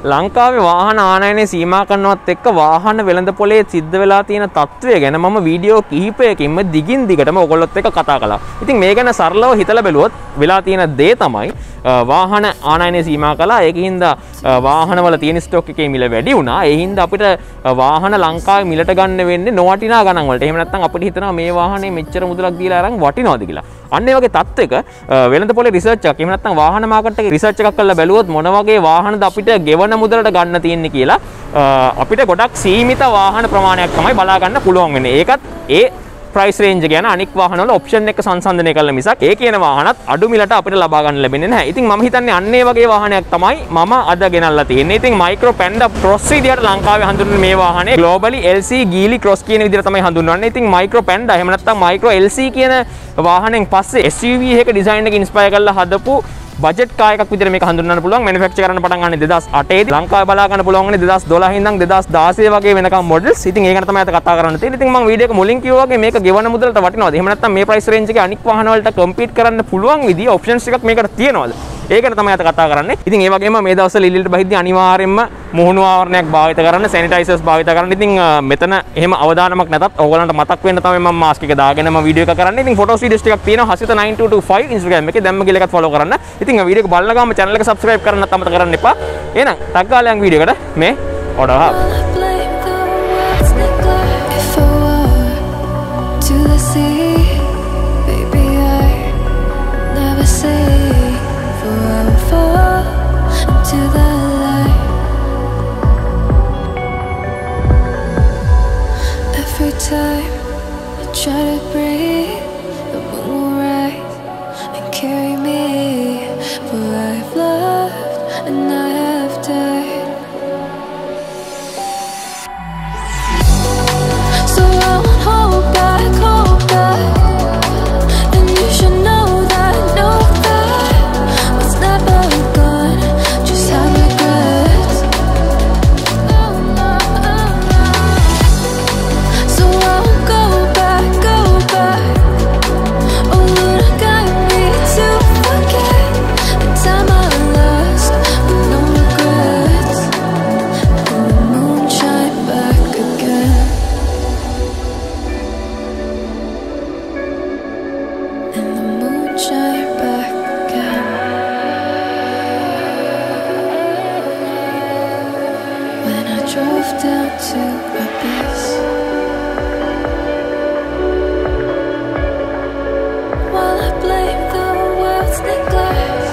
ලංකාවේ වාහන ආනයනය සීමා කරනවත් එක්ක වාහන වෙළඳපොලේ සිද්ධ වෙලා තියෙන තත්ත්වය ගැන මම වීඩියෝ කිහිපයකින්ම දිගින් දිගටම ඔයගොල්ලොත් එක්ක කතා කළා. ඉතින් මේ ගැන සරලව හිතලා බැලුවොත් වෙලා තියෙන දේ තමයි වාහන ආනයනය සීමා කළා. ඒකින්ද වාහනවල තියෙන ස්ටොක් එකේ මිල වැඩි වුණා. ඒ හින්දා අපිට වාහන ලංකාවේ මිලට ගන්න වෙන්නේ නොවටිනා ගණන් වලට. එහෙම නැත්නම් අපිට හිතනවා මේ වාහනේ මෙච්චර මුදලක් දීලා අරන් වටිනවද කියලා. අන්න ඒ වගේ තත්ත්වයක වෙළඳපොලේ රිසර්ච් එකක් එහෙම නැත්නම් වාහන මාකට් එකේ රිසර්ච් එකක් කරලා බැලුවොත් මොන වගේ වාහනද අපිට ගෙවන මුදලට ගන්න තියෙන්නේ කියලා අපිට ගොඩක් සීමිත වාහන ප්‍රමාණයක් තමයි බලා ගන්න පුළුවන් වෙන්නේ. ඒකත් ඒ ප්‍රයිස් රේන්ජ් ගැන අනික් වාහනවල ඔප්ෂන් එක සංසන්දනය කළා මිසක් ඒ කියන වාහනත් අඩු මිලට අපිට ලබා ගන්න ලැබෙන්නේ නැහැ. ඉතින් මම හිතන්නේ අන්න ඒ වගේ වාහනයක් තමයි මම අද ගෙනල්ලා තියෙන්නේ. ඉතින් මයික්‍රෝ පැන්ඩා ක්‍රොස් විදියට ලංකාවේ හඳුන්වන මේ වාහනේ ග්ලෝබලි LC ගීලි ක්‍රොස් කියන විදියට තමයි හඳුන්වන්නේ. ඉතින් මයික්‍රෝ පැන්ඩා එහෙම නැත්නම් මයික්‍රෝ LC කියන වාහනෙන් පස්සේ SUV එක ඩිසයින් එක ඉන්ස්පයර් කරලා හදපු බජට් කාර් එකක් විදිහට මේක හඳුන්වන්න පුළුවන්. මැනුෆැක්චර් කරන්න පටන් ගන්නේ 2008 දී. ලංකාවේ බලා ගන්න පුළුවන් වුණේ 2012 ඉඳන් 2016 වගේ වෙනකම් මොඩල්ස්. ඉතින් ඒක ගැන තමයි අද කතා කරන්න තියෙන්නේ. ඉතින් මම වීඩියෝ එක මුලින් කිව්වා වගේ මේක ගෙවන මුදලට වටිනවද? එහෙම නැත්නම් මේ ප්‍රයිස් රේන්ජ් එකේ අනික් වාහන වලට කම්පීට් කරන්න පුළුවන් විදිහ ඔප්ෂන්ස් එකක් මේකට තියෙනවද? ඒක ගැන තමයි අද කතා කරන්නේ. ඉතින් ඒ වගේම මේ දවස්වල ඉල්ලීට බහිද්දී අනිවාර්යයෙන්ම මුහුණු ආවරණයක් භාවිත කරන්න, සැනිටයිසර්ස් භාවිත කරන්න. ඉතින් මෙතන එහෙම අවදානමක් නැතත් ඕගලන්ට මතක් වෙන්න තමයි මම මාස්ක් එක දාගෙනම වීඩියෝ එක කරන්නේ. ඉතින් ෆොටෝස් වීඩියෝස් ටිකක් තියෙනවා hasiත9225 Instagram එකේ. දැම්ම ගිහලා එකත් ෆලෝ කරන්න. ඉතින් වීඩියෝ එක බලන ගමන් channel එක subscribe කරන්න අමතක කරන්න එපා. එහෙනම් ටක් ගාලා යන් වීඩියෝ එකට මේ order hub. Time I try to breathe, the moon will rise and carry me. For I've loved and I have died. So I won't hold back, and you should know that what's never gone just have regrets. So I won't go back. Oh, Lord, got me to forget the time I lost with no regrets. And the moon shine back again. And the moon shine back again. When I drove down to Abyss, while I blame the world's neglect.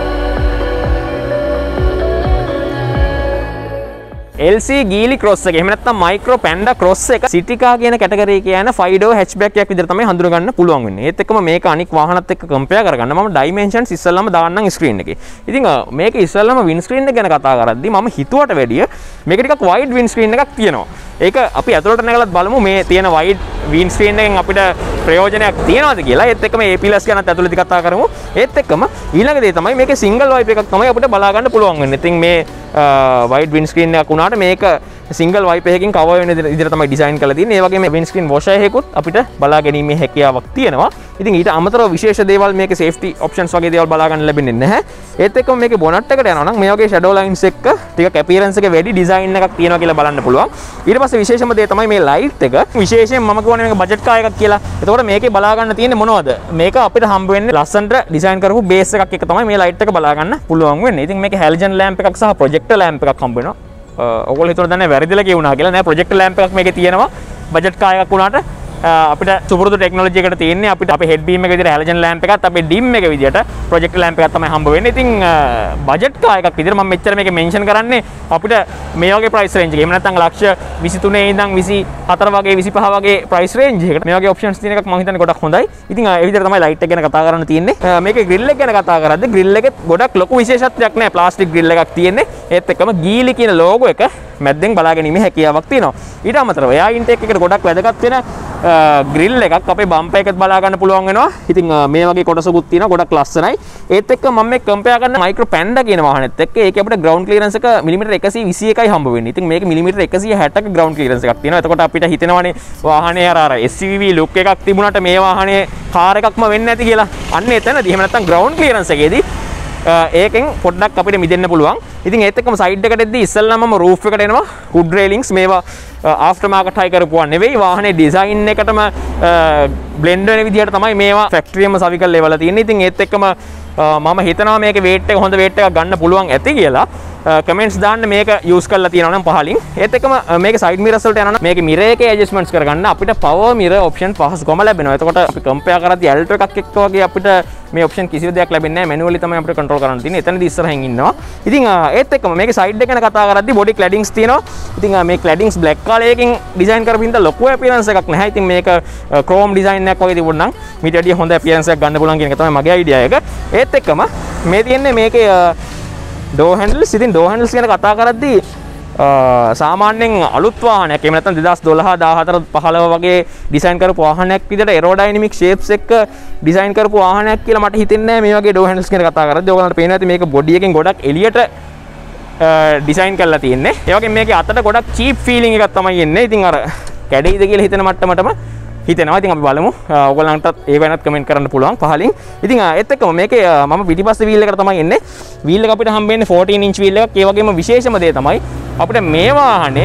LC ගීලි cross එක එහෙම නැත්නම් micro panda cross එක සිටිකා කියන category එක යන 5 door hatchback එකක් විදිහට තමයි හඳුන ගන්න පුළුවන් වෙන්නේ. ඒත් එක්කම මේක අනික් වාහනත් එක්ක කම්පෙයාර් කරගන්න මම ඩයිමෙන්ෂන්ස් ඉස්සෙල්ලාම දාන්නම් ස්ක්‍රීන් එකේ. ඉතින් මේක ඉස්සෙල්ලාම වින් ස්ක්‍රීන් එක ගැන කතා කරද්දී මම හිතුවට වැඩිය මේක ටිකක් වයිඩ් වින් ස්ක්‍රීන් එකක් තියෙනවා. ඒක අපි ඇතුළට නැගලත් බලමු මේ තියෙන වයිඩ් වින් ස්ක්‍රීන් එකෙන් අපිට ප්‍රයෝජනයක් තියනවාද කියලා. ඒත් එක්කම A+ ගැනත් ඇතුළතදී කතා කරමු. ඒත් එක්කම ඊළඟ දේ තමයි මේකේ සිංගල් වයිප් එකක් තමයි අපිට බලා ගන්න පුළුවන් වෙන්නේ. ඉතින් මේ වයිඩ් වින් ස්ක්‍රීන් එකක් වුණාට මේක සිංගල් වයිප් එකකින් කවර් වෙන විදිහට තමයි ඩිසයින් කරලා තියෙන්නේ. ඒ වගේම වින් ස්ක්‍රීන් වොෂර් එකකුත් අපිට බලා ගැනීමේ හැකියාවක් තියෙනවා. ඉතින් ඊට අමතරව විශේෂ දේවල් මේකේ සේෆ්ටි ඔප්ෂන්ස් වගේ දේවල් බලා ගන්න ලැබෙන්නේ නැහැ. ඒත් එක්කම මේකේ බොනට් එකට යනවා නම් මේ වගේ ෂැඩෝ ලයින්ස් එක්ක ටිකක් අපියරන්ස් එක වැඩි ඩිසයින් එකක් තියෙනවා කියලා බලන්න පුළුවන්. ඊට පස්සේ විශේෂම දේ තමයි මේ ලයිට් එක. විශේෂයෙන් මම කියන්නේ මේක බජට් කාර් එකක් කියලා. එතකොට මේකේ බලා ගන්න තියෙන්නේ මොනවද? මේක අපිට හම්බ වෙන්නේ ලස්සනට ඩිසයින් කරපු බේස් එකක් එක තමයි මේ ලයිට් එක බලා ගන්න පුළුවන් වෙන්නේ. ඉතින් මේකේ හැලජන් ලැම්ප් එකක් සහ ප්‍රොජෙක්ටර් ලැම්ප් එකක් හම්බ වෙනවා. ඔයගොල්ලෝ හිතන දන්නේ වැරදිලා කියුණා කියලා නෑ. ප්‍රොජෙක්ටර් ලැම්ප් එකක් මේකේ තියෙනවා. බජට් කාර් එකක් වුණාට අපිට සුපුරුදු ටෙක්නොලොජි එකට තියෙන්නේ අපිට අපේ හෙඩ් බීම් එක විදිහට හැලජන් ලැම්ප් එකත් අපේ ඩිම් එක විදිහට ප්‍රොජෙක්ටර් ලැම්ප් එකක් තමයි හම්බ වෙන්නේ. ඉතින් බජට් කාර් එකක් විදිහට මම මෙච්චර මේක මෙන්ෂන් කරන්නේ අපිට මේ වගේ ප්‍රයිස් රේන්ජ් එකේ. එහෙම නැත්නම් ලක්ෂ 23 ඉඳන් 24 වගේ 25 වගේ ප්‍රයිස් රේන්ජ් එකකට මේ වගේ ඔප්ෂන්ස් තියෙන එකක් මම හිතන්නේ ගොඩක් හොඳයි. ඉතින් ඒ විදිහට තමයි ලයිට් එක ගැන කතා කරන්න තියෙන්නේ. මේකේ ග්‍රිල් එක ගැන කතා කරද්දී ග්‍රිල් එකෙත් ගොඩක් ලොකු විශේෂත්වයක් නැහැ. ප්ලාස්ටික් ග්‍රිල් එකක් තියෙන්නේ. ඒත් එක්කම ගීලි කියන ලෝගෝ එක මැද්දෙන් බලා ගැනීමේ හැකියාවක් තියෙනවා. ඊට අමතරව එයා ඉන්ටේක් එකට ගොඩක් වැදගත් වෙන ග්‍රිල් එකක් අපේ බම්පර් එකත් බලා ගන්න පුළුවන් වෙනවා. ඉතින් මේ වගේ කොටසකුත් තියෙනවා ගොඩක් ලස්සනයි. ඒත් එක්ක මම මේ කම්පෙයාර් කරන මයික්‍රෝ පැන්ඩා කියන වාහනේත් එක්ක ඒකේ අපිට ග්‍රවුන්ඩ් ක්ලියරන්ස් එක මිලිමීටර් 121යි හම්බ වෙන්නේ. ඉතින් මේක මිලිමීටර් 160ක ග්‍රවුන්ඩ් ක්ලියරන්ස් එකක් තියෙනවා. එතකොට අපිට හිතෙනවානේ වාහනේ අර SUV ලුක් එකක් තිබුණාට මේ වාහනේ කාර් එකක්ම වෙන්නේ නැති කියලා. අන්න එතනදී එහෙම නැත්නම් ග්‍රවුන්ඩ් ක්ලියරන්ස් එකේදී ඒකෙන් පොඩ්ඩක් අපිට මිදෙන්න පුළුවන්. ඉතින් ඒත් එක්කම සයිඩ් එකට එද්දී ඉස්සෙල්ලාම මම රූෆ් එකට එනවා. හුඩ් රේලින්ග්ස් මේවා ආෆ්ටර් මාකට් හයි කරපුවා නෙවෙයි. වාහනේ ඩිසයින් එකටම බ්ලෙන්ඩ් වෙන විදිහට තමයි මේවා ෆැක්ටරියම සවිකල් ලෙවල තියෙන්නේ. ඉතින් ඒත් එක්කම මම හිතනවා මේකේ weight එක හොඳ weight එකක් ගන්න පුළුවන් ඇති කියලා. කමෙන්ට්ස් දාන්න මේක යූස් කරලා තියෙනවා නම් පහලින්. ඒත් එක්කම මේක සයිඩ් මිරර්ස් වලට යනවා නම් මේකේ මිරර් එකේ ඇඩ්ජස්ට්මන්ට්ස් කරගන්න අපිට පවර් මිරර් ඔප්ෂන් පහසුකම ලැබෙනවා. එතකොට අපි කම්පෙයාර් කරද්දී ඇල්ටෝ එකක් එක්ක වගේ අපිට මේ ඔප්ෂන් කිසිම දෙයක් ලැබෙන්නේ නැහැ. මැනුවලි තමයි අපිට කන්ට්‍රෝල් කරන්න තියෙන්නේ. එතනදී ඉස්සරහින් ඉන්නවා. ඉතින් ඒත් එක්කම මේකේ සයිඩ් එක ගැන කතා කරද්දී බොඩි ක්ලැඩින්ග්ස් තියෙනවා. ඉතින් මේ ක්ලැඩින්ග්ස් බ්ලැක් කාලයකින් ඩිසයින් කරපු හින්දා ලොකු අපියරන්ස් එකක් නැහැ. ඉතින් මේක ක්‍රෝම් ඩිසයින් එකක් වගේ තිබුණා නම් මීට වැඩිය හොඳ අපියරන්ස් එකක් ගන්න පුළුවන් කියන එක තමයි මගේ අයිඩියා එක. ඒත් එක්කම මේ තියෙන්නේ මේකේ ඩෝ හැන්ඩල්ස්. ඉතින් ඩෝ හැන්ඩල්ස් ගැන කතා කරද්දී සාමාන්‍යයෙන් අලුත් වාහනයක් එහෙම නැත්නම් 2012 14 15 වගේ ඩිසයින් කරපු වාහනයක් විදිහට එරෝඩයිනමික් ෂේප්ස් එක්ක ඩිසයින් කරපු වාහනයක් කියලා මට හිතෙන්නේ නැහැ මේ වගේ ඩෝ හැන්ඩල්ස් ගැන කතා කරද්දී. ඔයගලන්ට පේනවා ඇති මේක බොඩි එකෙන් ගොඩක් එළියට ඩිසයින් කරලා තියෙන්නේ. ඒ වගේම මේකේ අතට ගොඩක් චීප් ෆීලිං එකක් තමයි එන්නේ. ඉතින් අර කැඩෙයිද කියලා හිතෙන මට්ටමටම හිතෙනවා. ඉතින් අපි බලමු. ඔයගලන්ටත් ඒ වෙනත් කමෙන්ට් කරන්න පුළුවන් පහලින්. ඉතින් ඒත් එක්කම මේකේ මම පිටිපස්සේ වීල් එකට තමයි එන්නේ. වීල් එක අපිට හම්බෙන්නේ 14 ඉන්ච් වීල් එකක්. ඒ වගේම විශේෂම දේ තමයි අපිට මේ වාහනේ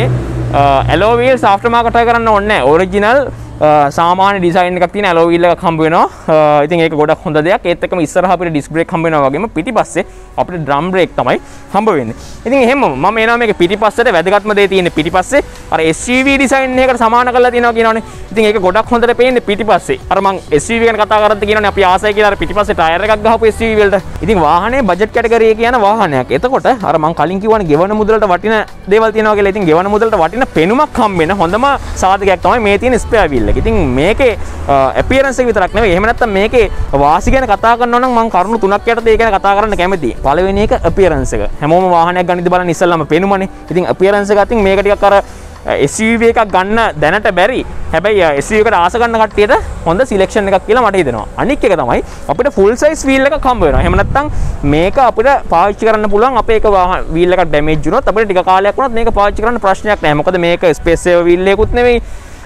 ඇලෝ වීල්ස් ආෆ්ටර් මාකට් එක කරන්න ඕනේ නැහැ. ඔරිජිනල් සාමාන්‍ය ඩිසයින් එකක් තියෙන ඇලෝ වීල් එකක් හම්බ වෙනවා. ඉතින් ඒක ගොඩක් හොඳ දෙයක්. ඒත් එක්කම ඉස්සරහ අපිට ඩිස්ක් බ්‍රේක් හම්බ වෙනවා වගේම පිටිපස්සේ අපිට ඩ්‍රම් බ්‍රේක් තමයි හම්බ වෙන්නේ. ඉතින් එහෙම මම එනවා මේක පිටිපස්සට වැදගත්ම දේ තියෙන්නේ පිටිපස්සේ අර SUV ඩිසයින් එකකට සමාන කරලා තියෙනවා කියනවනේ. ඉතින් ඒක ගොඩක් හොඳට පේන්නේ පිටිපස්සේ. අර මං SUV ගැන කතා කරද්දී කියනවනේ අපි ආසයි කියලා අර පිටිපස්සේ ටයර් එකක් ගහපු SUV වලට. ඉතින් වාහනේ බජට් කැටගරි එකේ යන වාහනයක්. එතකොට අර මං කලින් කිව්වනේ ගෙවන මුදලට වටින දේවල් තියෙනවා කියලා. ඉතින් ගෙවන මුදලට වටින පෙනුමක් හම්බ වෙන හොඳම සාධකයක් තමයි මේ තියෙන ස්පෙයා වීල් එක. ඉතින් මේකේ අපියරන්ස් එක විතරක් නෙවෙයි. එහෙම නැත්නම් මේකේ වාසි ගැන කතා කරනවා නම් මම කරුණු තුනක් යටතේ ඒ ගැන කතා කරන්න කැමතියි. පළවෙනි එක අපියරන්ස් එක. හැමෝම වාහනයක් ගන්න ඉඳ බලන්න ඉස්සෙල්ලාම පෙනුමනේ. ඉතින් අපියරන්ස් එක අතින් මේක ටිකක් අර SUV එකක් ගන්න දැනට බැරි. හැබැයි SUV එකට ආස ගන්න කට්ටියට හොඳ සිලෙක්ෂන් එකක් කියලා මට හිතෙනවා. අනික් එක තමයි අපිට ෆුල් සයිස් වීල් එකක් හම්බ වෙනවා. එහෙම නැත්නම් මේක අපිට පාවිච්චි කරන්න පුළුවන්. අපේ එක වීල් එකක් ඩැමේජ් වුණොත් අපිට ටික කාලයක් වුණත් මේක පාවිච්චි කරන්න ප්‍රශ්නයක් නැහැ. මොකද මේක ස්පේස් සේවර් වීල් එකකුත් නෙවෙයි.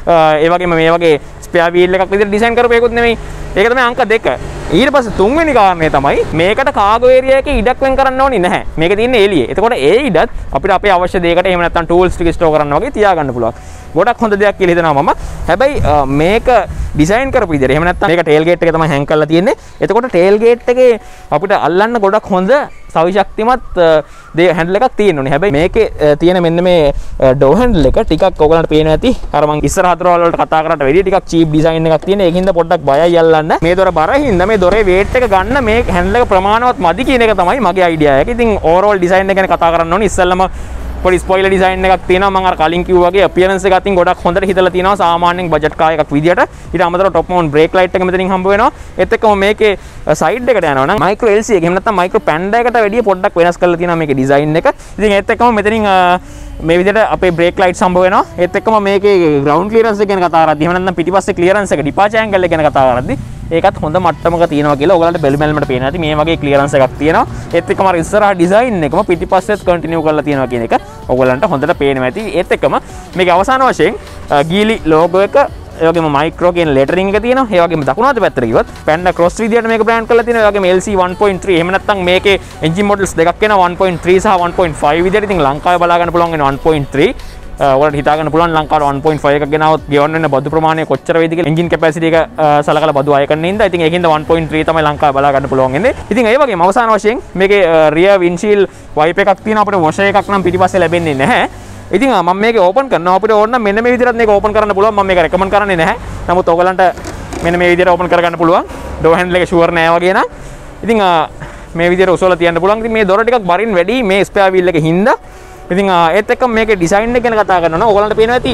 ඒ වගේම මේ වගේ ස්පෙයා වීල් එකක් විදිහට ඩිසයින් කරපු එකකුත් නෙවෙයි. ඒක තමයි අංක 2. ඊට පස්සේ තුන්වෙනි කාරණේ තමයි මේකට කාගෝ ඒරියා එකේ ඉඩක් වෙන් කරන්න ඕනේ නැහැ. මේක තියෙන්නේ එළියේ. එතකොට ඒ ඉඩත් අපිට අපේ අවශ්‍ය දෙයකට එහෙම නැත්නම් ටූල්ස් ටික ස්ටෝර් කරන්න වගේ තියාගන්න පුළුවන්. ගොඩක් හොඳ දෙයක් කියලා හිතනවා මම. හැබැයි මේක ඩිසයින් කරපු විදිහට එහෙම නැත්නම් මේක ටේල් ගේට් එක තමයි හැංග් කරලා තියෙන්නේ. එතකොට ටේල් ගේට් එකේ අපිට අල්ලන්න ගොඩක් හොඳ සවිශක්තිමත් හැන්ඩල් එකක් තියෙනුනේ. හැබැයි මේකේ තියෙන මෙන්න මේ ඩෝ හැන්ඩල් එක ටිකක් ඔයගලන්ට පේනවා ඇති. අර මං ඉස්සරහ දොරවල් වලට කතා කරාට වැඩිය ටිකක් චීප් ඩිසයින් එකක් තියෙන. ඒකින්ද පොඩ්ඩක් බයයි අල්ලන්න. මේ දොර බරින්ද මේ දොරේ weight එක ගන්න මේ හැන්ඩල් එක ප්‍රමාණවත් මදි කියන එක තමයි මගේ අයිඩියා එක. ඉතින් ඕවරෝල් ඩිසයින් එක ගැන කතා කරන්න ඕනේ. ඉස්සෙල්ලම පොඩි ස්පොයිලර් ඩිසයින් එකක් තියෙනවා. මම අර කලින් කිව්වා වගේ අපියරන්ස් එක අතින් ගොඩක් හොඳට හිතලා තියෙනවා. සාමාන්‍යයෙන් බජට් කාර් එකක් විදියට. ඊට අමතරව টপ මවුන්ට් බ්‍රේක් ලයිට් එක මෙතනින් හම්බ වෙනවා. ඒත් එක්කම මේකේ සයිඩ් එකට යනවා නම් මයික්‍රෝ LC එක එහෙම නැත්නම් මයික්‍රෝ පැන්ඩා එකට වැඩිය පොඩ්ඩක් වෙනස් කරලා තියෙනවා මේකේ ඩිසයින් එක. ඉතින් ඒත් එක්කම මෙතනින් මේ විදිහට අපේ බ්‍රේක් ලයිට්ස් හම්බ වෙනවා. ඒත් එක්කම මේකේ ග්‍රවුන්ඩ් ක්ලියරන්ස් එක ගැන කතා කරද්දී එහෙම නැත්නම් පිටිපස්සේ ක්ලියරන්ස් එක ඩිපාචර් ඇන්ගල් එක ගැන කතා කරද්දී ඒකත් හොඳ මට්ටමක තියෙනවා කියලා ඔයගලන්ට බැලු බැලමට පේනවා. ඇති මේ වගේ ක්ලියරන්ස් එකක් තියෙනවා. ඒත් එක්කම අර ඉස්සරහා ඩිසයින් එකම පිටිපස්සෙත් කන්ටිනියු කරලා තියෙනවා කියන එක ඔයගලන්ට හොඳට පේනවා ඇති. ඒත් එක්කම මේකේ අවසාන වශයෙන් ගීලි ලෝගෝ එක ඒ වගේම මයික්‍රෝ කියන ලෙටරින් එක තියෙනවා. ඒ වගේම දකුණු අත පැත්තට ගියොත් පැන්ඩා ක්‍රොස් විදියට මේක බ්‍රෑන්ඩ් කරලා තියෙනවා. ඒ වගේම LC 1.3 එහෙම නැත්නම් මේකේ එන්ජින් මොඩල්ස් දෙකක් එනවා 1.3 සහ 1.5 විදියට. ඉතින් ලංකාවේ බලා ගන්න පුළුවන් වෙන 1.3 ඔයාලට හිතා ගන්න පුළුවන් ලංකාවට 1.5 එකක් ගෙනාවොත් ගෙවන්න වෙන බදු ප්‍රමාණය කොච්චර වේද කියලා එන්ජින් කැපැසිටි එක සලකලා බදු අය කරන ඉඳලා. ඉතින් ඒකින්ද 1.3 තමයි ලංකාවේ බලා ගන්න පුළුවන් වෙන්නේ. ඉතින් ඒ වගේම අවසාන වශයෙන් මේකේ රියර් වින්ඩ්ෂීල්ඩ් වයිප් එකක් තියෙනවා. අපිට වොෂර් එකක් නම් පිටිපස්සේ ලැබෙන්නේ නැහැ. ඉතින් මම මේක ඕපන් කරනවා. අපිට ඕන නම් මෙන්න මේ විදිහට මේක ඕපන් කරන්න පුළුවන්. මම මේක රෙකමන්ඩ් කරන්නේ නැහැ. නමුත් ඔයගලන්ට මෙන්න මේ විදිහට ඕපන් කරගන්න පුළුවන්. ඩෝ හැන්ඩල් එක ෂුවර් නෑ වගේ නම් ඉතින් මේ විදිහට උසවලා තියන්න පුළුවන්. ඉතින් මේ දොර ටිකක් බරින් වැඩි මේ ස්පෙයා වීල් එකේ හින්දා. ඉතින් ඒත් එක්කම මේකේ ඩිසයින් එක ගැන කතා කරනවා නම් ඔයගලන්ට පේනවා ඇති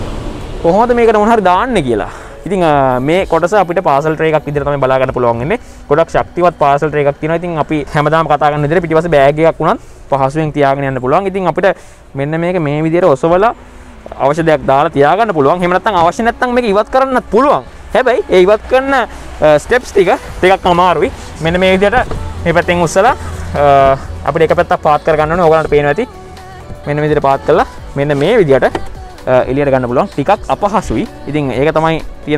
කොහොමද මේකට මොන හරි දාන්නේ කියලා. ඉතින් මේ කොටස අපිට පාසල් ට්‍රේ එකක් විදිහට තමයි බලා ගන්න පුළුවන් වෙන්නේ. ගොඩක් ශක්තිවත් පාසල් ට්‍රේ එකක් තියෙනවා. ඉතින් අපි හැමදාම කතා කරන විදිහට පිටිපස්සේ බෑග් එකක් වුණත් පහසුවෙන් තියාගෙන යන්න පුළුවන්. ඉතින් අපිට මෙන්න මේක මේ විදිහට ඔසවලා අවශ්‍ය දෙයක් දාලා තියාගන්න පුළුවන්. එහෙම නැත්නම් අවශ්‍ය නැත්නම් මේක ඉවත් කරන්නත් පුළුවන්. හැබැයි ඒ ඉවත් කරන ස්ටෙප්ස් ටිකක් අමාරුයි. මෙන්න මේ විදිහට මේ පැත්තෙන් උස්සලා අපිට එක පැත්තක් පාත් කර ගන්න ඕනේ. ඔයගලන්ට පේනවා ඇති. මෙන්න මේ විදිහට පාත් කළා මෙන්න මේ විදිහට එළියට ගන්න පුළුවන්. ටිකක් අපහසුයි. ඉතින් ඒක තමයි තියෙන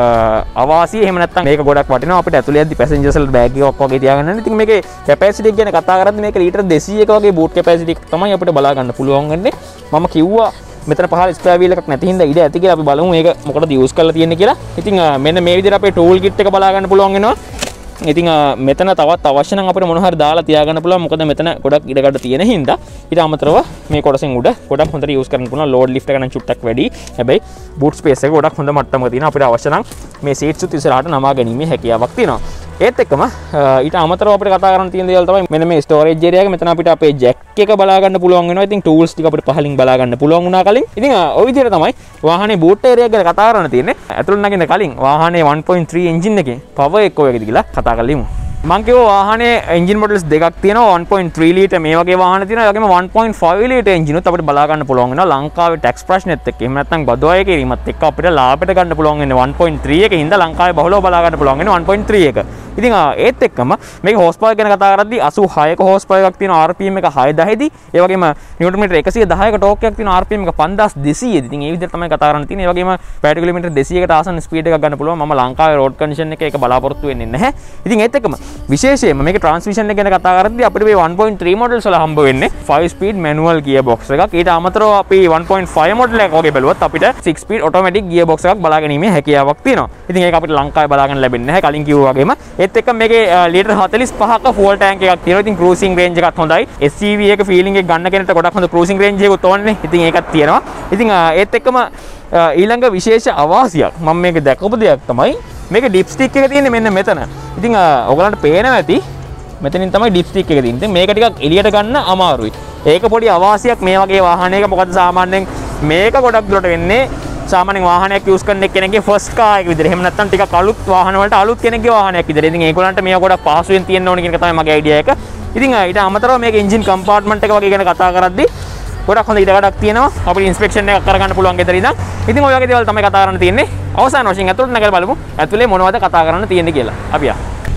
අවාසිය. එහෙම නැත්නම් මේක ගොඩක් වටිනවා අපිට ඇතුළේ යද්දි පැසෙන්ජර්ස් වල බෑග් එකක් වගේ තියාගන්න. ඉතින් මේකේ කැපැසිටි එක ගැන කතා කරද්දි මේක ලීටර් 200ක වගේ බූට් කැපැසිටි එක තමයි අපිට බලා ගන්න පුළුවන් වෙන්නේ. මම කිව්වා මෙතන පහළ ස්පෙයා වීල් එකක් නැති හින්දා ඉඩ ඇති කියලා. අපි බලමු මේක මොකටද යූස් කරලා තියෙන්නේ කියලා. ඉතින් මෙන්න මේ විදිහට අපේ ටූල් කිට් එක බලා ගන්න පුළුවන් වෙනවා. ඉතින් මෙතන තවත් අවශ්‍ය නම් අපිට මොන හරි දාලා තියාගන්න පුළුවන්. මොකද මෙතන ගොඩක් ඉඩකඩ තියෙන හින්දා. ඊට අමතරව මේ කොටසෙන් උඩ ගොඩක් හොඳට යූස් කරන්න පුළුවන්. ලෝඩ් ලිෆ්ට් එක නම් චුට්ටක් වැඩි. හැබැයි බූට් ස්පේස් එක ගොඩක් හොඳ මට්ටමක තියෙනවා. අපිට අවශ්‍ය නම් මේ සීට්ස් උත් ඉස්සරහට නමා ගැනීමේ හැකියාවක් තියෙනවා. ඒත් එක්කම ඊට අමතරව අපිට කතා කරන්න තියෙන දේවල් තමයි මෙන්න මේ ස්ටෝරේජ් ඒරියා එක. මෙතන අපිට අපේ ජැක් එක බලා ගන්න පුළුවන් වෙනවා. ඉතින් ටූල්ස් ටික අපිට පහලින් බලා ගන්න පුළුවන් වුණා කලින්. ඉතින් ওই විදිහට තමයි වාහනේ බූට් ඒරියා ගැන කතා කරන්න තියෙන්නේ. ඇතුළට නගින්න කලින් වාහනේ 1.3 එන්ජින් එකේ පවර් එක කොහේද කියලා කතා කරලා ඉමු. මං කිව්වා වාහනේ එන්ජින් මොඩල්ස් දෙකක් තියෙනවා. 1.3 ලීටර් මේ වගේ වාහන තියෙනවා. ඒ වගේම 1.5 ලීටර් එන්ජින් උත් අපිට බලා ගන්න පුළුවන් වෙනවා. ලංකාවේ ටැක්ස් ප්‍රශ්නෙත් එක්ක එහෙම නැත්නම් බදු අය කිරීමත් එක්ක අපිට ලාභයට ගන්න පුළුවන් වෙන්නේ 1.3 එකේ හින්දා ලංකාවේ බහුලව බලා ගන්න පුළුවන් වෙන්නේ 1.3 එක. ඉතින් ඒත් එක්කම මේක හෝස් පවර් ගැන කතා කරද්දී 86ක හෝස් පවර් එකක් තියෙනවා. RPM එක 6000 දී. ඒ වගේම නිව්ටන් මීටර 110ක ටෝක් එකක් තියෙනවා. RPM එක 5200 දී. ඉතින් මේ විදිහට තමයි කතා කරන්න තියෙන්නේ. ඒ වගේම පැය කිලෝමීටර් 200කට ආසන්න ස්පීඩ් එකක් ගන්න පුළුවන්. මම ලංකාවේ රෝඩ් කන්ඩිෂන් එකේ ඒක බලාපොරොත්තු වෙන්නේ නැහැ. ඉතින් ඒත් එක්කම විශේෂයෙන්ම මේක ට්‍රාන්ස්මිෂන් එක ගැන කතා කරද්දී අපිට මේ 1.3 මොඩල්ස් වල හම්බ වෙන්නේ 5 ස්පීඩ් මැනුවල් ගියර් බොක්ස් එකක්. ඊට අමතරව අපි 1.5 මොඩල් එකක් වගේ බැලුවොත් අපිට 6 ස්පීඩ් ඔටෝමැටික් ගියර් බොක්ස් එකක් බලා ගැනීමේ හැකියාවක් තියෙනවා. ඉතින් ඒක අපිට ලංකාවේ බලා ගන්න ලැබෙන්නේ නැහැ කලින් කිව්වා වගේම. ඒත් එක්ක මේකේ ලීටර් 45ක ෆුවල් ටැංක් එකක් තියෙනවා. ඉතින් ක්‍රූසිං රේන්ජ් එකත් හොඳයි. SUV එක ෆීලිං එක ගන්න කෙනෙක්ට ගොඩක් හොඳ ක්‍රූසිං රේන්ජ් එකක් උතෝන්නේ. ඉතින් ඒකත් තියෙනවා. ඉතින් ඒත් එක්කම ඊළඟ විශේෂ අවාසියක් මම මේක දැකපු දෙයක් තමයි මේක ඩිප් ස්ටික් එක තියෙන්නේ මෙන්න මෙතන. ඉතින් ඔයගලන්ට පේනවා ඇති මෙතනින් තමයි ඩිප් ස්ටික් එක තියෙන්නේ. මේක ටිකක් එළියට ගන්න අමාරුයි. ඒක පොඩි අවාසියක් මේ වගේ වාහනයක. මොකද සාමාන්‍යයෙන් මේක ගොඩක් දුරට වෙන්නේ සාමාන්‍ය වාහනයක් යූස් කරන කෙනෙක්ගේ ෆස්ට් කාර් එක විදිහට. එහෙම නැත්නම් ටිකක් අලුත් වාහන වලට අලුත් කෙනෙක්ගේ වාහනයක් විදිහට. ඉතින් ඒගොල්ලන්ට මේක ගොඩක් පහසුවෙන් තියෙන්න ඕන කියන එක තමයි මගේ අයිඩියා එක. ඉතින් ඊට අමතරව මේක එන්ජින් කම්පාර්ට්මන්ට් එක වගේ ගැන කතා කරද්දී ගොඩක් හොඳ ඉඩකඩක් තියෙනවා. අපිට ඉන්ස්පෙක්ෂන් එකක් කරගන්න පුළුවන් ගෙදර ඉඳන්. ඉතින් ඔය වගේ දේවල් තමයි කතා කරන්න තියෙන්නේ. අවසාන වශයෙන් ඇතුළට නැගලා බලමු ඇතුලේ මොනවද කතා කරන්න තියෙන්නේ කියලා. අපි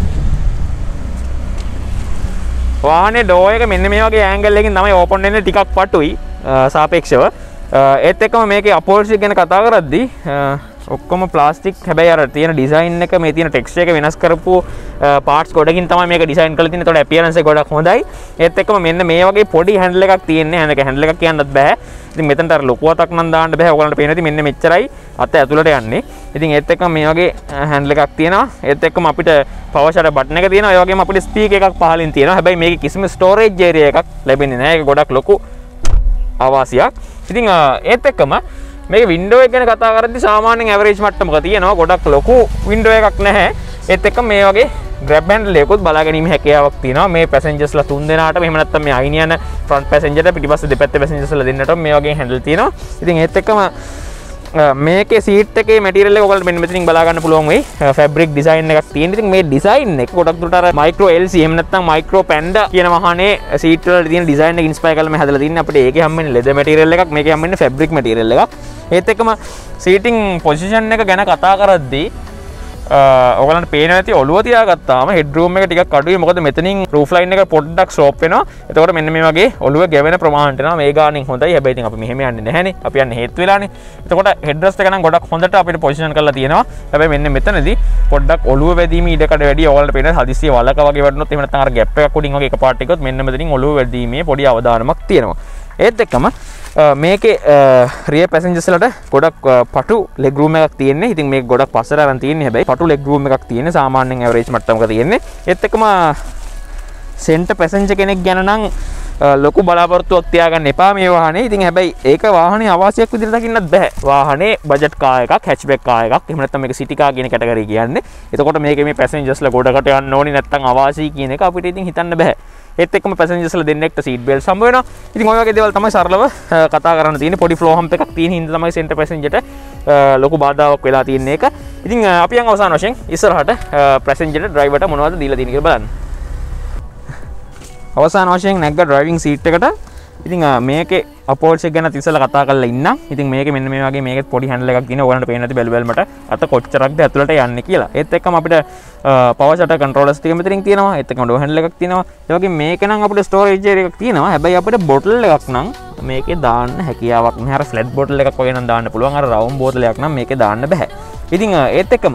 වාහනේ ඩෝ එක මෙන්න මේ වගේ ඇන්ගල් එකකින් තමයි ඕපන් වෙන්නේ. ටිකක් පටුයි සාපේක්ෂව. ඒත් එක්කම මේකේ අපෝල්සි ගැන කතා කරද්දී ඔක්කොම ප්ලාස්ටික්. හැබැයි අර තියෙන ඩිසයින් එක මේ තියෙන ටෙක්ස්චර් එක වෙනස් කරපු පාර්ට්ස් ගොඩකින් තමයි මේක ඩිසයින් කරලා තියෙන්නේ. ඒතකොට අපියරන්ස් එක ගොඩක් හොඳයි. ඒත් එක්කම මෙන්න මේ වගේ පොඩි හැන්ඩල් එකක් තියෙන්නේ. හැන්ඩල් එකක් කියන්නත් බෑ. ඉතින් මෙතනට අර ලොකු අතක් නම් දාන්න බෑ. ඔයගලන්ට පේනවා ඉතින් මෙන්න මෙච්චරයි අත ඇතුළට යන්නේ. ඉතින් ඒත් එක්කම මේ වගේ හැන්ඩල් එකක් තියෙනවා. ඒත් එක්කම අපිට පවර් ෂටර් බටන් එක තියෙනවා. ඒ වගේම අපිට ස්පීකර් එකක් පහලින් තියෙනවා. හැබැයි මේකේ කිසිම ස්ටෝරේජ් ඒරියා එකක් ලැබෙන්නේ නැහැ. ඒක ගොඩක් ලොකු අවාසියක්. ඉතින් ඒත් එක්කම මේක වින්ඩෝ එක ගැන කතා කරද්දී සාමාන්‍යයෙන් ඇවරේජ් මට්ටමක තියෙනවා. ගොඩක් ලොකු වින්ඩෝ එකක් නැහැ. ඒත් එක්කම මේ වගේ ග්‍රැබ් හැන්ඩල් එකකුත් බලා ගැනීමේ හැකියාවක් තියෙනවා. මේ පැසෙන්ජර්ස්ලා 3 දෙනාටම එහෙම නැත්නම් මේ අයින් යන ෆ්‍රන්ට් පැසෙන්ජර්ට පිටිපස්සේ දෙපැත්තේ පැසෙන්ජර්ස්ලා දෙන්නටම මේ වගේ හැන්ඩල් තියෙනවා. ඉතින් ඒත් එක්කම මේකේ සීට් එකේ මැටීරියල් එක ඔයගොල්ලෝ මෙන්න මෙතනින් බලා ගන්න පුළුවන් වෙයි. ෆැබ්‍රික් ඩිසයින් එකක් තියෙන. ඉතින් මේ ඩිසයින් එක ගොඩක් දුරට අර මයික්‍රෝ LC එහෙම නැත්නම් මයික්‍රෝ පැන්ඩා කියන වාහනේ සීට් වල තියෙන ඩිසයින් එක ඉන්ස්පයර් කරලා මේ හදලා තින්නේ. අපිට ඒකේ හම්බෙන්නේ ලෙදර් මැටීරියල් එකක්. මේකේ හම්බෙන්නේ ෆැබ්‍රික් මැටීරියල් එකක්. ඒත් එක්කම සීටින් පොසිෂන් එක ගැන කතා කරද්දී ඔයගලන්ට පේනවා ඇති ඔළුව තියාගත්තාම හෙඩ් රූම් එක ටිකක් අඩුයි. මොකද මෙතනින් රූෆ් ලයින් එක පොඩ්ඩක් ස්ලෝප් වෙනවා. එතකොට මෙන්න මේ වගේ ඔළුව ගැවෙන ප්‍රමාණයට එනවා. මේ ගානින් හොඳයි. හැබැයි ඉතින් අපි මෙහෙම යන්නේ නැහැනේ. අපි යන්නේ හේතු වෙලානේ. එතකොට හෙඩ් රෙස්ට් එක නම් ගොඩක් හොඳට අපිට පොසිෂන් කරලා තියෙනවා. හැබැයි මෙන්න මෙතනදී පොඩ්ඩක් ඔළුව වැදීමේ ඉඩකඩ වැඩි. ඔයගලන්ට පේනවා හදිස්සිය වලක වගේ වැටුනොත් එහෙම නැත්නම් අර ගැප් එකක් උඩින් වගේ එකපාරට එකත් මෙන්න මෙතනින් ඔළුව වැදීමේ පොඩි අවදානමක් තියෙනවා. ඒත් එක්කම මේකේ රිය පැසෙන්ජර්ස්ලට ගොඩක් පටු ලෙග් රූම් එකක් තියෙන්නේ. ඉතින් මේක ගොඩක් පස්සට අරන් තියෙන්නේ. හැබැයි පටු ලෙග් රූම් එකක් තියෙන්නේ. සාමාන්‍යයෙන් ඇවරේජ් මට්ටමක තියෙන්නේ. ඒත් එක්කම සෙන්ටර් පැසෙන්ජර් කෙනෙක් ගැන නම් ලොකු බලාපොරොත්තුවක් තියාගන්න එපා මේ වාහනේ. ඉතින් හැබැයි ඒක වාහනේ අවාසියක් විදිහට දකින්නත් බෑ. වාහනේ බජට් කාර් එකක්, හැච්බැක් කාර් එකක්. එහෙම නැත්නම් මේක සිටි කාර් කියන කැටගරි කියන්නේ. එතකොට මේකේ මේ පැසෙන්ජර්ස්ලා ගොඩකට යන්න ඕනි නැත්නම් අවාසි කියන එක අපිට ඉතින් හිතන්න බෑ. ඒත් එක්කම පැසෙන්ජර්ස්ලා දෙන්නෙක්ට සීට් බෙල්ට් හම්බ වෙනවා. ඉතින් ඔය වගේ දේවල් තමයි සරලව කතා කරන්න තියෙන්නේ. පොඩි ෆ්ලෝ හම්ප් එකක් තියෙන හින්දා තමයි සෙන්ටර් පැසෙන්ජර්ට ලොකු බාධාවක් වෙලා තියෙන්නේ ඒක. ඉතින් අපි යන් අවසාන වශයෙන් ඉස්සරහට පැසෙන්ජර්ට ඩ්‍රයිවර්ට මොනවද දීලා තියෙන්නේ කියලා බලන්න. අවසාන වශයෙන් නැග්ග ඩ්‍රයිවිං සීට් එකට. ඉතින් මේකේ අපෝල්ස් එක ගැන ඉස්සෙල්ලා කතා කරලා ඉන්නම්. ඉතින් මේකේ මෙන්න මේ වගේ මේකෙත් පොඩි හැන්ඩල් එකක් තියෙනවා. ඔයගලන්ට පේන්නේ නැති බැලුවල්මට අත කොච්චරක්ද ඇතුළට යන්නේ කියලා. ඒත් එක්කම අපිට පවර් ෂටර් කන්ට්‍රෝලර්ස් ටික මෙතනින් තියෙනවා. ඒත් එක්කම ඩෝ හැන්ඩල් එකක් තියෙනවා. ඒ වගේ මේක නම් අපිට ස්ටෝරේජ් එකක් තියෙනවා. හැබැයි අපිට බොටල් එකක් නම් මේකේ දාන්න හැකියාවක් නැහැ. අර ෆ්ලැට් බෝටල් එකක් වගේ නම් දාන්න පුළුවන්. අර රවුන්ඩ් බෝතලයක් නම් මේකේ දාන්න බෑ. ඉතින් ඒත් එක්කම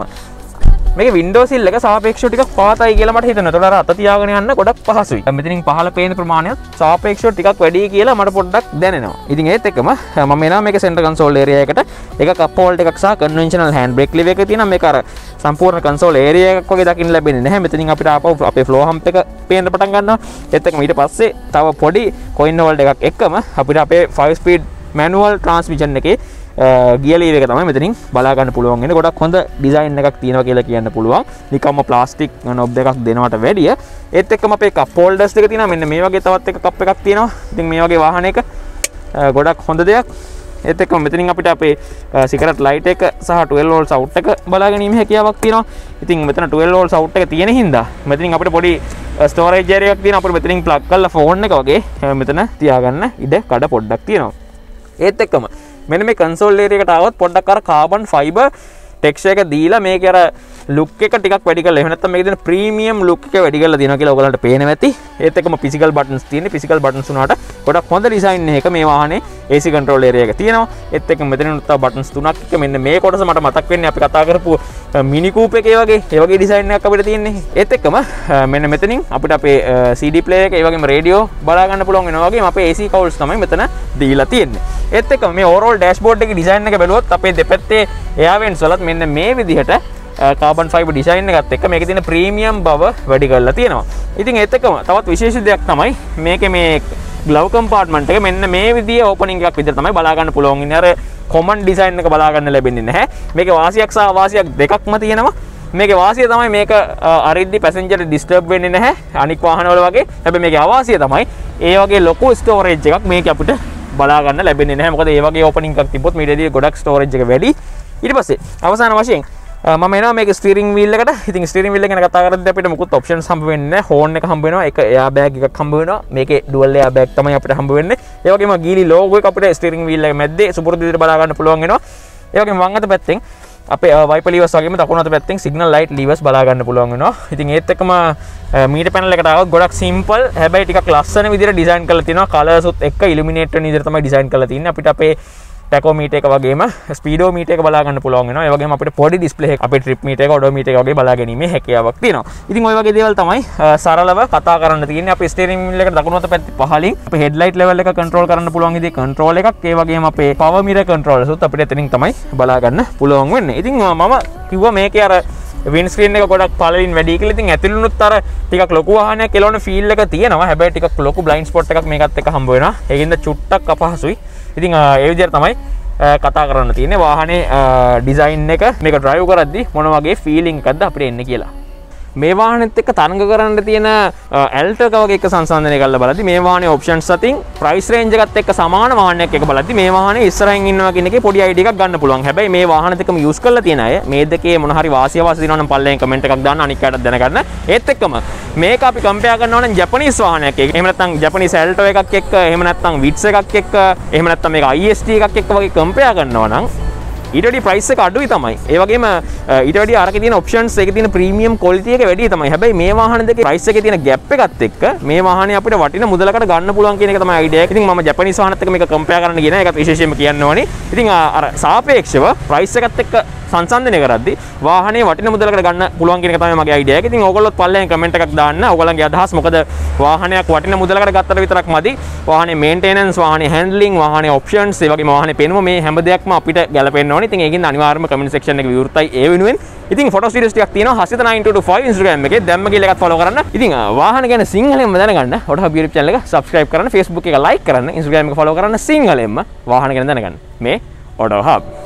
මේක වින්ඩෝ සිල් එක සාපේක්ෂව ටිකක් පහතයි කියලා මට හිතෙනවා. ඒතකොට අර අත තියාගෙන යන්න ගොඩක් පහසුයි. මෙතනින් පහළ පේන ප්‍රමාණයත් සාපේක්ෂව ටිකක් වැඩි කියලා මට පොඩ්ඩක් දැනෙනවා. ඉතින් ඒත් එක්කම මම එනවා මේක සෙන්ටර් කන්සෝල් ඒරියා එකට. ඒක කප් හෝල්ඩ් එකක් සහ කන්වෙන්ෂනල් හෑන්ඩ් බ්‍රේක් ලිවර් එක තියෙනවා. මේක අර සම්පූර්ණ කන්සෝල් ඒරියා එකක් වගේ දකින්න ලැබෙන්නේ නැහැ. මෙතනින් අපිට ආපහු අපේ ෆ්ලෝ හම්ප් එක පේන්න පටන් ගන්නවා. ඒත් එක්කම ඊට පස්සේ තව පොඩි කොයින් හෝල්ඩ් එකක් එක්කම අපිට අපේ 5 ස්පීඩ් මැනුවල් ට්‍රාන්ස්මිෂන් එකේ ගියර් ලීවර් එක තමයි මෙතනින් බලා ගන්න පුළුවන් වෙන්නේ. ගොඩක් හොඳ ඩිසයින් එකක් තියෙනවා කියලා කියන්න පුළුවන්. නිකම්ම ප්ලාස්ටික් නොබ් එකක් දෙනවට වැඩිය. ඒත් එක්කම අපේ කප් හෝල්ඩර්ස් දෙක තියෙනවා. මෙන්න මේ වගේ තවත් එක කප් එකක් තියෙනවා. ඉතින් මේ වගේ වාහනයක ගොඩක් හොඳ දෙයක්. ඒත් එක්කම මෙතනින් අපිට අපේ සිගරට් ලයිට් එක සහ 12 වෝල්ට්ස් අවුට් එක බලා ගැනීම හැකියාවක් තියෙනවා. ඉතින් මෙතන 12 වෝල්ට්ස් අවුට් එක තියෙන හින්දා මෙතනින් අපිට පොඩි ස්ටෝරේජ් ඒරියා එකක් තියෙනවා. අපිට මෙතනින් ප්ලග් කරලා ෆෝන් එක වගේ මෙතන තියාගන්න ඉඩ කඩ පොඩ්ඩක් තියෙනවා. ඒත් එක්කම මෙන්න මේ කන්සෝල් ඒරියා එකට આવොත් පොඩ්ඩක් අර කාබන් ෆයිබර් ටෙක්ස්චර් එක දීලා මේකේ අර ලුක් එක ටිකක් වැඩි කරලා එහෙම නැත්නම් මේකේ දෙන ප්‍රීමියම් ලුක් එක වැඩි කරලා දිනවා කියලා ඔයගලන්ට පේනවා ඇති. ඒත් එක්කම ෆිසිකල් බටන්ස් තියෙන්නේ. ෆිසිකල් බටන්ස් උනාට ගොඩක් හොඳ ඩිසයින් එකක මේ වාහනේ AC කන්ට්‍රෝල් ඒරියා එක තියෙනවා. ඒත් එක්කම මෙතනින් තව බටන්ස් තුනක් එක මෙන්න මේ කොටස මට මතක් වෙන්නේ අපි කතා කරපු මිනි කූප් එකේ වගේ ඒ වගේ ඩිසයින් එකක් අපිට තියෙන්නේ. ඒත් එක්කම මෙන්න මෙතනින් අපිට අපේ CD ප්ලේයර් එක ඒ වගේම රේඩියෝ බලා ගන්න පුළුවන් වෙනවා වගේම අපේ AC කවුල්ස් තමයි මෙතන දීලා තියෙන්නේ. ඒත් එක්කම මේ ඕවරෝල් ඩෑෂ්බෝඩ් එකේ ඩිසයින් එක බැලුවොත් අපේ දෙපැත්තේ එයා වෙන්ස් වලත් මෙන්න මේ විදිහට කාබන් ෆයිබර් ඩිසයින් එකත් එක්ක මේකේ තියෙන ප්‍රීමියම් බව වැඩි කරලා තියෙනවා. ඉතින් ඒත් එක්කම තවත් විශේෂ දෙයක් තමයි මේකේ මේ ග්ලව් කම්පාර්ට්මන්ට් එක මෙන්න මේ විදිහේ ඕපනින් එකක් විදිහට තමයි බලා ගන්න පුළුවන් ඉන්නේ. අර කොමන් ඩිසයින් එක බලා ගන්න ලැබෙන්නේ නැහැ. මේකේ වාසියක් සහ අවාසියක් දෙකක්ම තියෙනවා. මේකේ වාසිය තමයි මේක අරිද්දි පැසෙන්ජර් ඩිස්ටර්බ් වෙන්නේ නැහැ අනික් වාහනවල වගේ. හැබැයි මේකේ අවාසිය තමයි ඒ වගේ ලොකු ස්ටෝරේජ් එකක් මේක අපිට බලා ගන්න ලැබෙන්නේ නැහැ. මොකද ඒ වගේ ඕපනින් එකක් තිබ්බොත් මීඩියදී ගොඩක් ස්ටෝරේජ් එක වැඩි. ඊට පස්සේ අවසාන වශයෙන් මම එනවා මේක ස්ටියරින් වීල් එකට. ඉතින් ස්ටියරින් වීල් එක ගැන කතා කරද්දී අපිට මුකුත් ඔප්ෂන්ස් හම්බ වෙන්නේ නැහැ. හෝන් එක හම්බ වෙනවා. එක එයා බෑග් එකක් හම්බ වෙනවා. මේකේ ඩුවල් එයා බෑග් තමයි අපිට හම්බ වෙන්නේ. ඒ වගේම ගීලි ලෝගෝ එක අපිට ස්ටියරින් වීල් එක මැද්දේ සුපුරුදු විදිහට බලා ගන්න පුළුවන් වෙනවා. ඒ වගේම වම් අත පැත්තෙන් අපේ වයිපර් ලීවර්ස් වගේම දකුණු අත පැත්තෙන් සිග්නල් ලයිට් ලීවර්ස් බලා ගන්න පුළුවන් වෙනවා. ඉතින් ඒත් එක්කම මීටර් පැනල් එකට આવොත් ගොඩක් සිම්පල් හැබැයි ටිකක් ලස්සන විදිහට ඩිසයින් කරලා තියෙනවා. කලර්ස් උත් එක්ක ඉලුමිනේට් වෙන විදිහට තමයි ඩිසයින් කරලා තියෙන්නේ. අපිට අපේ ටැකෝමීටර් එක වගේම ස්පීඩෝමීටර් එක බලා ගන්න පුළුවන් වෙනවා. ඒ වගේම අපිට පොඩි ඩිස්ප්ලේ එකක් අපේ ට්‍රිප් මීටර් එක ඔඩෝමීටර් එක වගේ බලා ගැනීමේ හැකියාවක් තියෙනවා. ඉතින් ওই වගේ දේවල් තමයි සරලව කතා කරන්න තියෙන්නේ. අපේ ස්ටියරින් වීල් එකට දකුණු අත පැත්තේ පහලින් අපේ හෙඩ්ලයිට් ලෙවල් එක කන්ට්‍රෝල් කරන්න පුළුවන් විදිහේ කන්ට්‍රෝල් එකක්. ඒ වගේම අපේ පවර් මිරර් කන්ට්‍රෝල්ස් උත් අපිට එතනින් තමයි බලා ගන්න පුළුවන් වෙන්නේ. ඉතින් මම කිව්වා මේකේ අර වින් ස්ක්‍රීන් එක ගොඩක් පළලින් වැඩි කියලා. ඉතින් ඇතුළුනුත් අර ටිකක් ලොකු වාහනයක් එළවන ෆීල් එක තියෙනවා. හැබැයි ටිකක් ලොකු බ්ලයින්ඩ් ස්පොට් එකක් මේකත් එක්ක හම්බ වෙනවා. ඒකින්ද චුට්ටක් අපහසුයි. ඉතින් ඒ විදිහට තමයි කතා කරන්න තියෙන්නේ වාහනේ ඩිසයින් එක මේක ඩ්‍රයිව් කරද්දි මොන වගේ ෆීලිං එකක්ද අපිට එන්නේ කියලා. මේ වාහනෙත් එක්ක තරඟ කරන්න තියෙන ඇල්ටෝ එක වගේ එක සංසන්දනය කරලා බලද්දි මේ වාහනේ ඔප්ෂන්ස් අතින් ප්‍රයිස් රේන්ජ් එකත් එක්ක සමාන වාහනයක් එක බලද්දි මේ වාහනේ ඉස්සරහින් ඉන්නවා කියන එකේ පොඩි අයිඩියා එකක් ගන්න පුළුවන්. හැබැයි මේ වාහන දෙකම යූස් කරලා තියෙන අය මේ දෙකේ මොන හරි වාසිය වාසි දිනනවා නම් පල්ලෙන් කමෙන්ට් එකක් දාන්න අනික් අයටත් දැනගන්න. ඒත් එක්කම මේක අපි කම්පෙයාර් කරනවා නම් ජපනීස් වාහනයක් එක්ක. එහෙම නැත්නම් ජපනීස් ඇල්ටෝ එකක් එක්ක, එහෙම නැත්නම් විට්ස් එකක් එක්ක, එහෙම නැත්නම් මේක IST එකක් එක්ක වගේ කම්පෙයාර් කරනවා නම් ඊට වැඩි ප්‍රයිස් එක අඩුයි තමයි. ඒ වගේම ඊට වැඩි අරකේ තියෙන ඔප්ෂන්ස් එකේ තියෙන ප්‍රීමියම් ක්වොලිටි එක වැඩි තමයි. හැබැයි මේ වාහන දෙකේ ප්‍රයිස් එකේ තියෙන ગેප් එකත් එක්ක මේ වාහනේ අපිට වටින මුදලකට ගන්න පුළුවන් කියන එක තමයි අයිඩියා එක. ඉතින් මම ජපනීස් වාහනත් එක්ක මේක කම්පෙයාර් කරන්න කියන එකත් විශේෂයෙන්ම කියන්න ඕනේ. ඉතින් අර සාපේක්ෂව ප්‍රයිස් එකත් එක්ක සංසන්දනය කරද්දී වාහනේ වටින මුදලකට ගන්න පුළුවන් කියන එක තමයි මගේ අයිඩියා එක. ඉතින් ඕගොල්ලොත් පල්ලෙන් කමෙන්ට් එකක් දාන්න. ඕගොල්ලන්ගේ අදහස් මොකද වාහනයක් වටින මුදලකට ගත්තට විතරක් මදි. වාහනේ මේන්ටේනන්ස්, වාහනේ හැන්ඩ්ලින්, වාහනේ ඔප්ෂන්ස්, ඒ වගේම වාහනේ පෙනුම මේ හැම දෙයක්ම අපිට ගැලපෙන්න ඕනේ. ඉතින් ඒකින් අනිවාර්යයෙන්ම කමෙන්ට් සෙක්ෂන් එකේ විවෘතයි ඒ වෙනුවෙන්. ඉතින් ෆොටෝස් වීඩියෝස් ටිකක් තියෙනවා hasiata9225 Instagram එකේ. දැම්ම කියලා එකත් ෆලෝ කරන්න. ඉතින් වාහන ගැන සිංහලෙන්ම දැනගන්න ඔටහබ් YouTube channel එක subscribe කරන්න, Facebook එක like කරන්න, Instagram එක ෆලෝ කරන්න සිංහලෙන්ම වාහන ගැන දැනගන්න. මේ ඔටෝ හබ්